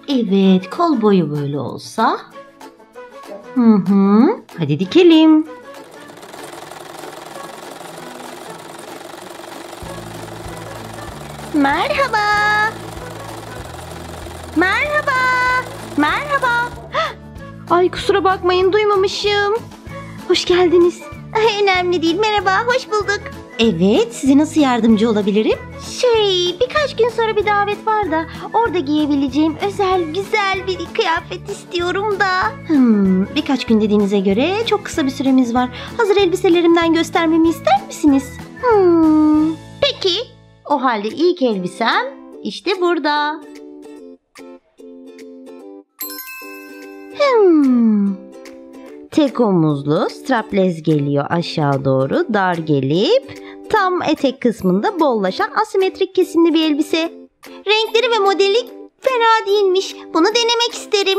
Evet, kol boyu böyle olsa. Hadi dikelim. Merhaba. Merhaba. Merhaba. Ay kusura bakmayın, duymamışım. Hoş geldiniz. Önemli değil, merhaba, hoş bulduk. Evet, size nasıl yardımcı olabilirim? Birkaç gün sonra bir davet var da orada giyebileceğim özel güzel bir kıyafet istiyorum da. Birkaç gün dediğinize göre çok kısa bir süremiz var. Hazır elbiselerimden göstermemi ister misiniz? Peki, o halde ilk elbisem işte burada. Tek omuzlu, strapless geliyor aşağı doğru, dar gelip tam etek kısmında bollaşan asimetrik kesimli bir elbise. Renkleri ve modeli fena değilmiş. Bunu denemek isterim.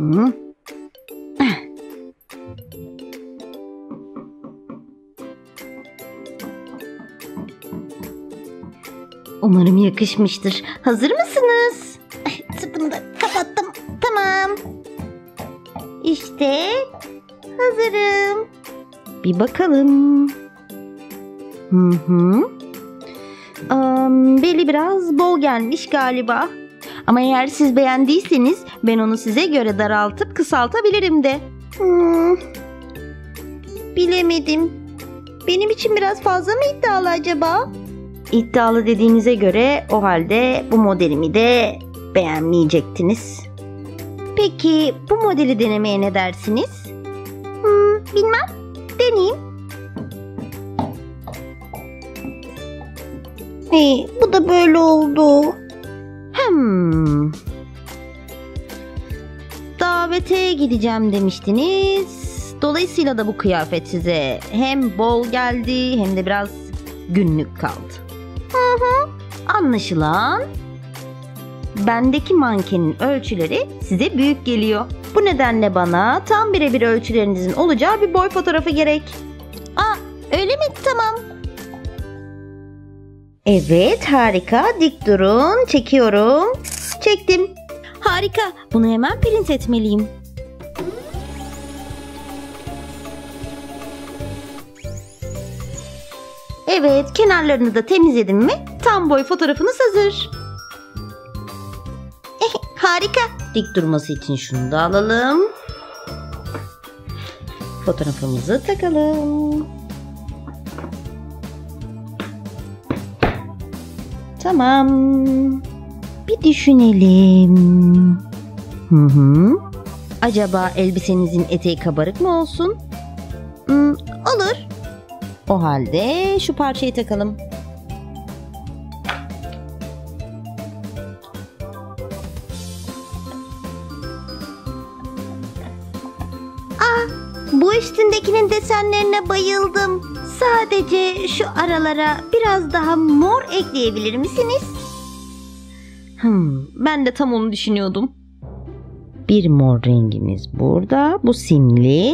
Umarım yakışmıştır. Hazır mısınız? Sırtımı da kapattım. Tamam. İşte hazırım. Bir bakalım. Beli biraz bol gelmiş galiba. Ama eğer siz beğendiyseniz ben onu size göre daraltıp kısaltabilirim de. Bilemedim. Benim için biraz fazla mı iddialı acaba? İddialı dediğinize göre o halde bu modelimi de beğenmeyecektiniz. Peki bu modeli denemeye ne dersiniz? Bilmem. Deneyeyim. Bu da böyle oldu. Davete gideceğim demiştiniz. Dolayısıyla da bu kıyafet size hem bol geldi hem de biraz günlük kaldı. Anlaşılan bendeki mankenin ölçüleri size büyük geliyor. Bu nedenle bana tam birebir ölçülerinizin olacağı bir boy fotoğrafı gerek. Öyle mi? Tamam. Evet, harika. Dik durun. Çekiyorum. Çektim. Harika. Bunu hemen print etmeliyim. Evet, kenarlarını da temizledim mi tam boy fotoğrafınız hazır. Harika. Dik durması için şunu da alalım. Fotoğrafımızı takalım. Tamam. Bir düşünelim. Acaba elbisenizin eteği kabarık mı olsun? Olur. O halde şu parçayı takalım. Bu üstündekinin desenlerine bayıldım. Sadece şu aralara biraz daha mor ekleyebilir misiniz? Ben de tam onu düşünüyordum. Bir mor rengimiz burada. Bu simli.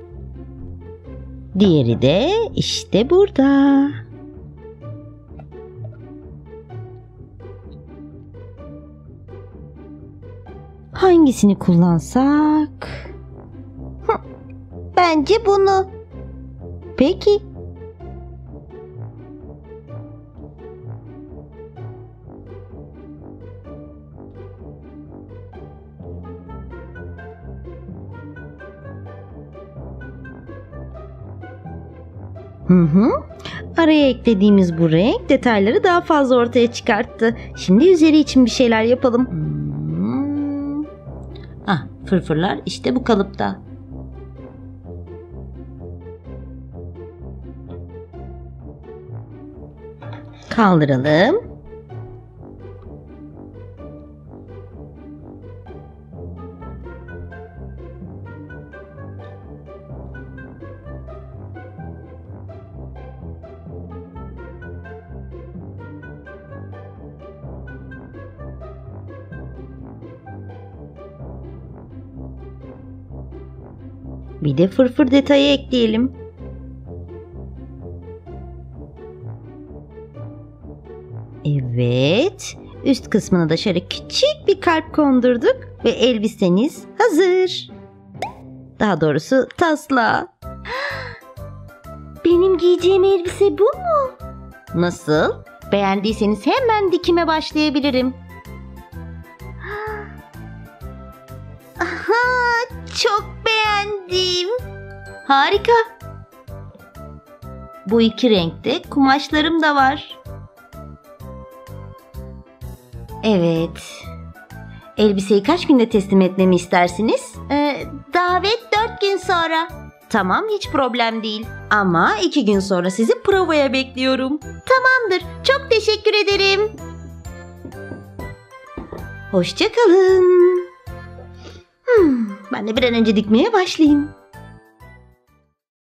Diğeri de işte burada. Hangisini kullansak? Bence bunu. Peki. Araya eklediğimiz bu renk detayları daha fazla ortaya çıkarttı. Şimdi üzeri için bir şeyler yapalım. Fırfırlar işte bu kalıpta. Kaldıralım. Bir de fırfır detayı ekleyelim. Evet. Üst kısmına da şöyle küçük bir kalp kondurduk. Ve elbiseniz hazır. Daha doğrusu taslağı. Benim giyeceğim elbise bu mu? Nasıl? Beğendiyseniz hemen dikime başlayabilirim. Aha, çok beğendim. Harika. Bu iki renkte kumaşlarım da var. Evet. Elbiseyi kaç günde teslim etmemi istersiniz? Davet 4 gün sonra. Tamam, hiç problem değil. Ama 2 gün sonra sizi provaya bekliyorum. Tamamdır. Çok teşekkür ederim. Hoşça kalın. Ben de bir an önce dikmeye başlayayım.